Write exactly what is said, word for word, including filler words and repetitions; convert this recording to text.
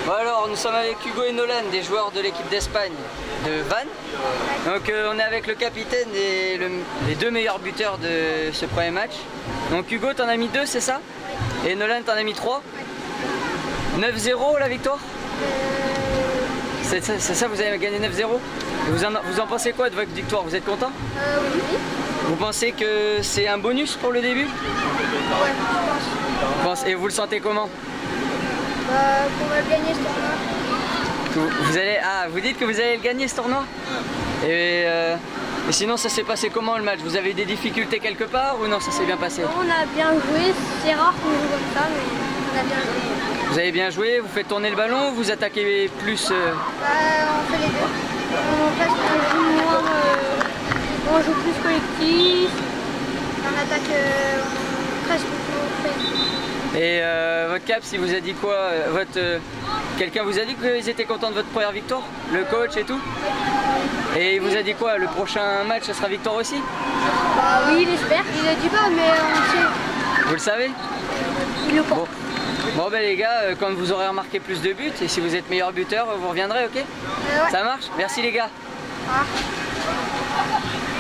Bon alors, nous sommes avec Hugo et Nolan, des joueurs de l'équipe d'Espagne de Vannes. Donc euh, on est avec le capitaine et le, les deux meilleurs buteurs de ce premier match. Donc Hugo, t'en as mis deux, c'est ça? Et Nolan, t'en as mis trois? neuf zéro la victoire? C'est ça, ça, vous avez gagné neuf zéro? Vous en, vous en pensez quoi de votre victoire? Vous êtes content? Euh, oui. Vous pensez que c'est un bonus pour le début? Ouais, je pense. Et vous le sentez comment? Bah, qu'on va gagner ce tournoi. Vous, vous allez, ah, vous dites que vous allez le gagner ce tournoi? Et, euh, et sinon, ça s'est passé comment le match? Vous avez eu des difficultés quelque part ou non, ça s'est bien passé? On a bien joué, c'est rare qu'on joue comme ça, mais on a bien joué. Vous avez bien joué, vous faites tourner le ballon, vous attaquez plus euh... Bah, on fait les deux. En fait, on joue moins, euh, on joue plus collectif, on attaque euh, presque plus. Et euh, votre cap, il vous a dit quoi? Votre euh, quelqu'un vous a dit qu'ils étaient contents de votre première victoire? Le coach et tout? Et il vous a dit quoi? Le prochain match, ça sera victoire aussi? Bah oui, il espère. Il le dit pas, mais on sait. Vous le savez? Il le pense. Bon. Bon ben les gars, euh, quand vous aurez remarqué plus de buts, et si vous êtes meilleur buteur, vous reviendrez, ok? Euh, ouais. Ça marche? Merci les gars. Ah.